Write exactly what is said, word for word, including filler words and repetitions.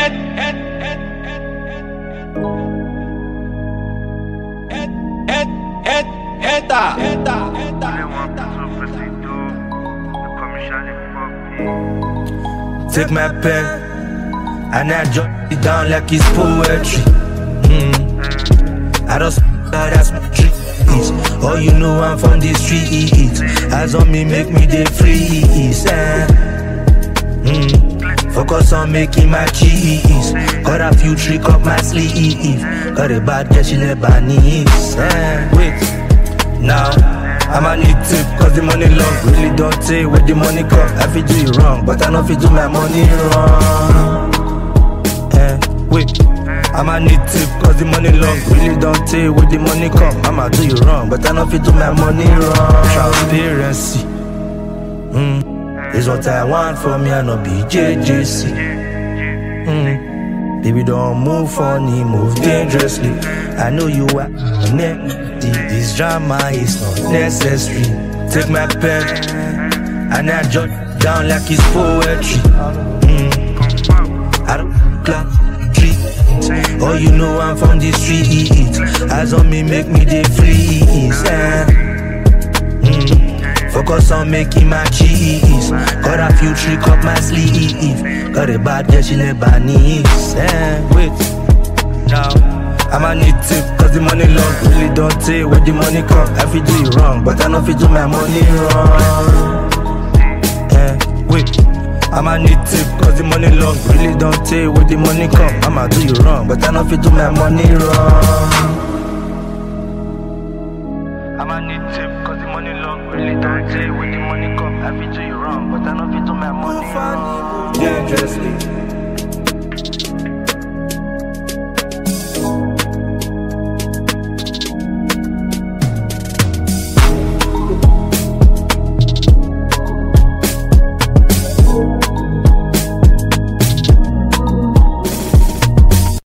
head, head, head, head, head, head, head, head, Take my pen and I jot it down like it's poetry. Mm. I don't that that's my trees. Oh, you know I'm from the streets. Eyes on me, make me the freeze. Eh. Mm. Focus on making my cheese. Got a few trick up my sleeve. Got a bad girl, she never needs. Eh. Wait, now I'ma need tip, cause the money long. Really don't say where the money come. I feel do you wrong, but I know if you do my money wrong. Eh, wait, I'ma need tip, cause the money long. Really don't say where the money come. I'ma do you wrong, but I know if you do my money wrong. Transparency, mm, is what I want from me, I no be J J C. Mm, baby don't move funny, move dangerously. I know you are net. This drama is not necessary. Take my pen and I jot down like it's poetry. Mm. I don't clap tree. Oh, you know I'm from the streets. Eyes on me, make me the freeze. Eh. Mm. Focus on making my cheese. Got a few trick up my sleeve. Got a bad girl, she never needs. Eh. Wait, now I'ma need tip, cause the money long. Really don't say where the money come. I feel do you wrong, but I know if you do my money wrong. Eh, wait, I'ma need tip, cause the money long. Really don't say where the money come. I'ma do you wrong, but I know if you do my money wrong. I'ma need tip, cause the money long. Really don't say where the money come. I feel do you wrong, but I know if you do my money wrong. Dangerously.